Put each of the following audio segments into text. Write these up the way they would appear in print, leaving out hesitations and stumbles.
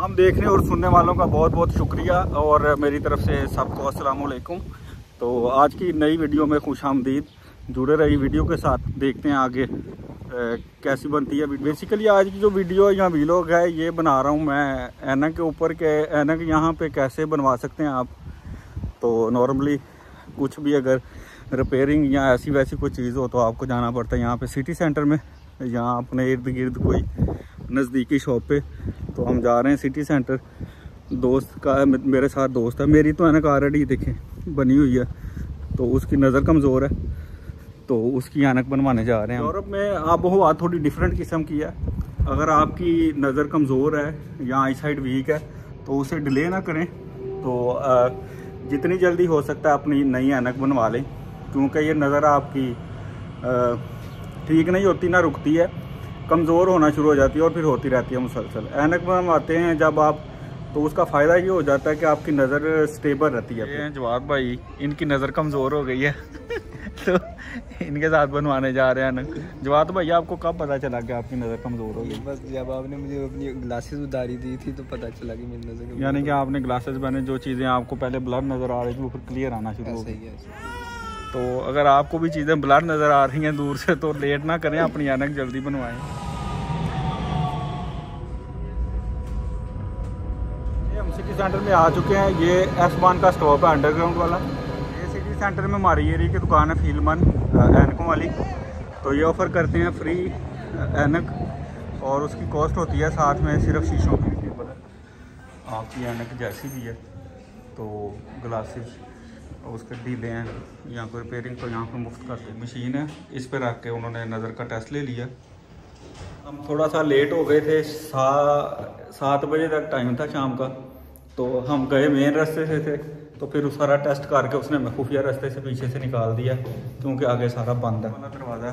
हम देखने और सुनने वालों का बहुत बहुत शुक्रिया और मेरी तरफ से सबको अस्सलाम वालेकुम। तो आज की नई वीडियो में खुशामदीद। जुड़े रही वीडियो के साथ, देखते हैं आगे कैसी बनती है। बेसिकली आज की जो वीडियो या वीलॉग है ये बना रहा हूँ मैं ऐनक के ऊपर के ऐनक यहाँ पे कैसे बनवा सकते हैं आप। तो नॉर्मली कुछ भी अगर रिपेयरिंग या ऐसी वैसी कोई चीज़ हो तो आपको जाना पड़ता है यहाँ पे सिटी सेंटर में, यहाँ अपने इर्द गिर्द कोई नज़दीकी शॉप पे। तो हम जा रहे हैं सिटी सेंटर। दोस्त का मेरे साथ दोस्त है, मेरी तो ऐनक ऑलरेडी देखें बनी हुई है, तो उसकी नज़र कमज़ोर है तो उसकी ऐनक बनवाने जा रहे हैं। यूरोप में आबोहवा थोड़ी डिफरेंट किस्म की है। अगर आपकी नज़र कमज़ोर है या आई साइड वीक है तो उसे डिले ना करें, तो जितनी जल्दी हो सकता है अपनी नई ऐनक बनवा लें, क्योंकि ये नज़र आपकी ठीक नहीं होती, ना रुकती है, कमज़ोर होना शुरू हो जाती है और फिर होती रहती है मुसलसल। ऐनक बनवाते हैं जब आप तो उसका फ़ायदा ये हो जाता है कि आपकी नज़र स्टेबल रहती है। ये जवाब भाई, इनकी नज़र कमज़ोर हो गई है तो इनके साथ बनवाने जा रहे हैं। जवाब भाई आपको कब पता चला कि आपकी नज़र कमज़ोर हो गई? बस जब आपने मुझे अपनी ग्लासेस उतारी दी थी तो पता चला कि मेरी नज़र, यानी कि आपने ग्लासेस पहने, जो चीज़ें आपको पहले ब्लर नज़र आ रही थी वो फिर क्लियर आना शुरू हो गई। तो अगर आपको भी चीज़ें ब्लर नज़र आ रही हैं दूर से तो लेट ना करें, अपनी ऐनक जल्दी बनवाएं। हम सिटी सेंटर में आ चुके हैं। ये एस-बान का स्टॉप है, अंडरग्राउंड वाला। ये सिटी सेंटर में हमारी एरिया की दुकान है फीलमन ऐनकों वाली। तो ये ऑफ़र करते हैं फ्री ऐनक और उसकी कॉस्ट होती है साथ में सिर्फ शीशों की। आपकी ऐनक जैसी भी है तो ग्लासेस उसके डीले हैं यहाँ पर रिपेयरिंग तो यहाँ पर मुफ्त करते हैं। मशीन है, इस पर रख के उन्होंने नज़र का टेस्ट ले लिया। हम थोड़ा सा लेट हो गए थे, 7 बजे तक टाइम था शाम का। तो हम गए मेन रास्ते से थे, तो फिर उस सारा टेस्ट करके उसने हमें खुफिया रास्ते से पीछे से निकाल दिया, क्योंकि आगे सारा बंद है वाला दरवाज़ा।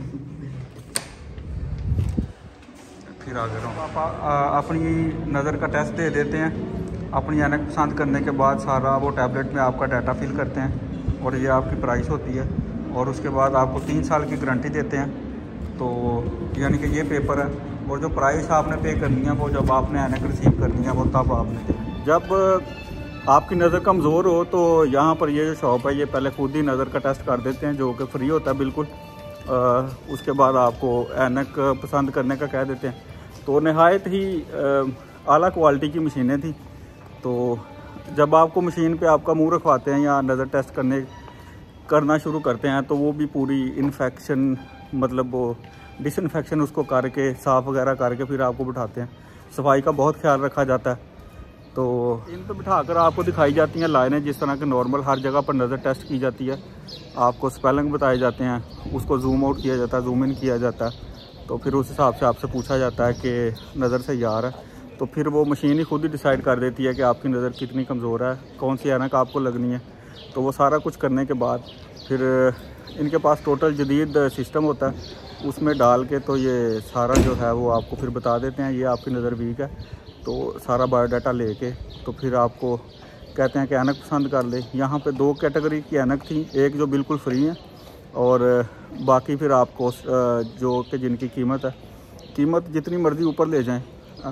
फिर आगे रहो, आप अपनी नज़र का टेस्ट दे देते हैं। अपनी ऐनक पसंद करने के बाद सारा वो टैबलेट में आपका डाटा फिल करते हैं और ये आपकी प्राइस होती है। और उसके बाद आपको 3 साल की गारंटी देते हैं। तो यानी कि ये पेपर है, और जो प्राइस आपने पे करनी है वो जब आपने ऐनक रिसीव करनी है वो तब आपने। जब आपकी नज़र कमज़ोर हो तो यहाँ पर ये जो शॉप है ये पहले खुद ही नज़र का टेस्ट कर देते हैं, जो कि फ्री होता है बिल्कुल। उसके बाद आपको ऐनक पसंद करने का कह देते हैं। तो नहायत ही आला क्वालिटी की मशीनें थी। तो जब आपको मशीन पे आपका मुंह रखवाते हैं या नज़र टेस्ट करना शुरू करते हैं तो वो भी पूरी इन्फेक्शन, मतलब वो डिसइंफेक्शन उसको करके साफ़ वगैरह करके फिर आपको बिठाते हैं। सफाई का बहुत ख्याल रखा जाता है। तो इन पर बिठा कर आपको दिखाई जाती हैं लाइनें, जिस तरह के नॉर्मल हर जगह पर नज़र टेस्ट की जाती है। आपको स्पेलिंग बताए जाते हैं, उसको जूम आउट किया जाता है, जूम इन किया जाता है। तो फिर उस हिसाब से आपसे पूछा जाता है कि नज़र से यार है, तो फिर वो मशीन ही खुद ही डिसाइड कर देती है कि आपकी नज़र कितनी कमज़ोर है, कौन सी ऐनक आपको लगनी है। तो वो सारा कुछ करने के बाद फिर इनके पास टोटल जदीद सिस्टम होता है, उसमें डाल के तो ये सारा जो है वो आपको फिर बता देते हैं ये आपकी नज़र वीक है। तो सारा बायोडाटा लेके तो फिर आपको कहते हैं कि ऐनक पसंद कर ले। यहाँ पे 2 कैटेगरी की ऐनक थी, एक जो बिल्कुल फ्री है और बाकी फिर आपको जो कि जिनकी कीमत जितनी मर्ज़ी ऊपर ले जाएं,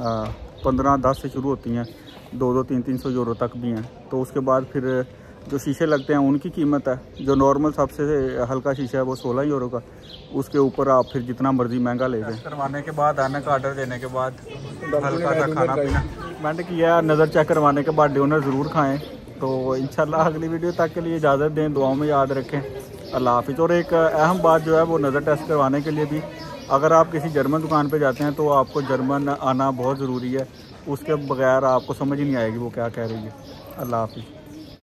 15-10 से शुरू होती हैं, 200, 300 यूरो तक भी हैं। तो उसके बाद फिर जो शीशे लगते हैं उनकी कीमत है, जो नॉर्मल सबसे हल्का शीशा है वो 16 यूरो का। उसके ऊपर आप फिर जितना मर्ज़ी महंगा ले जाएं। करवाने के बाद ऐनक का ऑर्डर देने के बाद हल्का सा खाना पीना मैंने किया, नज़र चेक करवाने के बाद डिनर ज़रूर खाएँ। तो इंशाल्लाह अगली वीडियो तक के लिए इजाज़त दें, दुआओं में याद रखें। अल्लाह हाफ़िज़। और एक अहम बात जो है वो नज़र टेस्ट करवाने के लिए भी अगर आप किसी जर्मन दुकान पे जाते हैं तो आपको जर्मन आना बहुत ज़रूरी है, उसके बगैर आपको समझ ही नहीं आएगी वो क्या कह रही है। अल्लाह हाफ़िज़।